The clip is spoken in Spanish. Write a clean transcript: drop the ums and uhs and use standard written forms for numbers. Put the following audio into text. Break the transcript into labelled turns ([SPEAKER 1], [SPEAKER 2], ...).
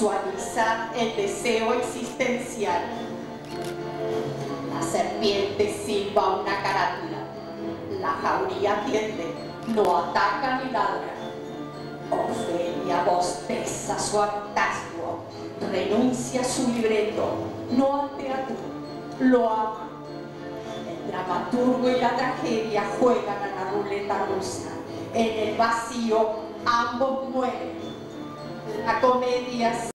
[SPEAKER 1] visualiza el deseo existencial. La serpiente silba una carátula. La jauría atiende, no ataca ni ladra. Ofelia bosteza su hartazgo, renuncia a su libreto, no al teatro, lo ama. El dramaturgo y la tragedia juegan a la ruleta rusa. En el vacío ambos mueren. La comedia